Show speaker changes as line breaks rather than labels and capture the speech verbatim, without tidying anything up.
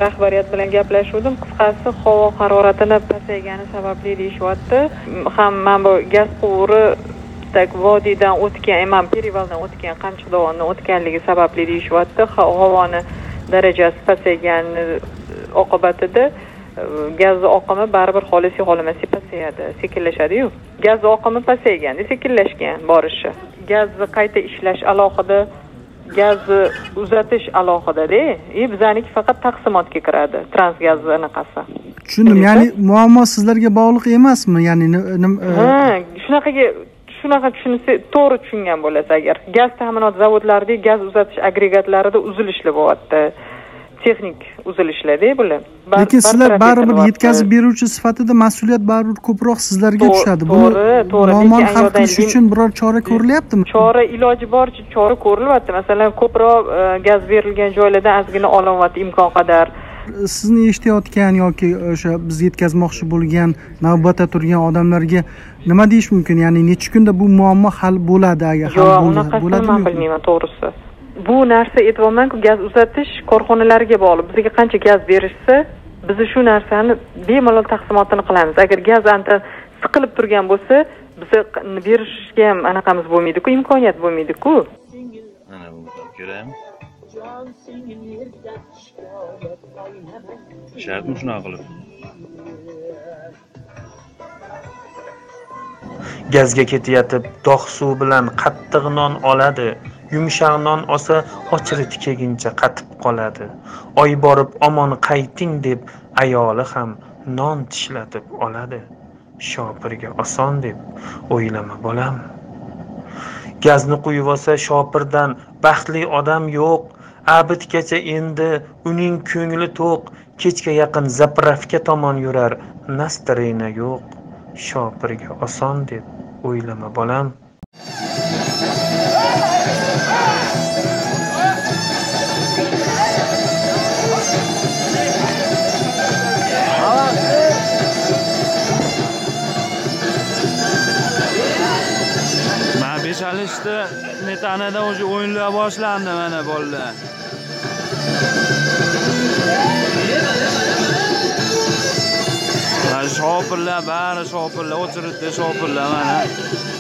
rahbariyat bilan gaplashuvdim. Qisqasi, havo haroratini pasaygani sababli deyishyapti. Ham mana bu gaz quvuri tak vodiydan o'tgan, ham perivaldan o'tgan, Qamchiq dovonidan o'tganligi sababli deyishyapti. Havoni darajasi pasaygani oqibatida gaz oqimi baribir xolisi xolamasi pasayadi, sekinlashadi-yu. Gaz oqimi pasayganda sekinlashgan borishi. Gazni qayta ishlash alohida, gazni uzatish alohida-da. E bizaniki faqat taqsimotga kiradi, transgaz anaqasi.
Tushundim. Ya'ni muammo sizlarga bog'liq emasmi? Ya'ni
ha, shunaqaga shunaqa tushunsa, to'g'ri tushungan bo'lasiz agar. Gaz ta'minot zavodlaridagi gaz uzatish agregatlarida uzilishlar bo'lyapti. Texnik uzilishlarda bular.
Lekin sizlar baribir yetkazib beruvchi sifatida mas'uliyat baribir ko'proq sizlarga tushadi.
To'g'ri, to'g'ri.
Muammoni hal qilish uchun biror chora ko'rilyaptimi?
Chora iloji boricha chora ko'rilyapti. Masalan, ko'proq gaz berilgan joylardan ozgina olinyapti imkon qadar.
Sizni eshitayotgan yoki o'sha biz yetkazmoqchi bo'lgan navbatda turgan odamlarga nima deyish mumkin? Ya'ni necha kunda bu muammo hal bo'ladi agar hal bo'ladi?
Yo'q, unaqasini men bilmayman to'g'risi. Bu narsa aytibmanku, gaz uzatish korxonalariga bog'liq. Bizga qancha gaz berishsa, biz shu narsani bemalol taqsimotini qilamiz. Agar gaz anta siqilib turgan bo'lsa, biz berishga ham anaqamiz bo'lmaydi-ku, imkoniyat bo'lmaydi-ku.
Mana bu ko'ramiz. Shartmi shunaqa qilib?
Gazga ketayotib dog' suv bilan qattiq non oladi. Yumshoq non olsa ochiri tikaguncha qatib qoladi. Oy borib omon qayting deb ayoli ham non tishlatib oladi. Shopirga oson deb o'ylama bolam. Gazni quyib olsa shopirdan baxtli odam yo'q. Abidgacha endi uning ko'ngli to'q. Kechga yaqin zapravka tomon yurar, nastarina yo'q. Shopirga oson deb o'ylama bolam.
Beshalishda smetanada o'sha o'yinlar boshlandi mana bolalar. Shopirlar, bari shopirlar, o'chiribdi shopirlar mana.